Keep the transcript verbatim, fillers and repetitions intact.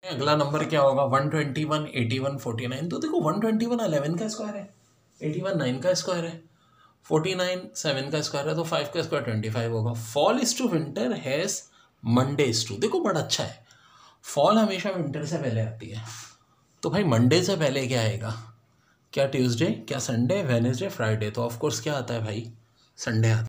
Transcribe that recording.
अगला नंबर क्या होगा, one twenty one, eighty one, forty nine. तो देखो वन ट्वेंटी वन इलेवन का स्क्वायर है, एटी वन नाइन का स्क्वायर है, फोर्टी नाइन सेवन का स्क्वायर है, तो फाइव का स्क्वायर ट्वेंटी फाइव होगा। Fall is to winter has Monday is to, देखो बड़ा अच्छा है, फॉल हमेशा विंटर से पहले आती है, तो भाई मंडे से पहले क्या आएगा, क्या ट्यूसडे, क्या संडे, वेडनेसडे, फ्राइडे, तो ऑफकोर्स क्या आता है भाई, संडे आता है।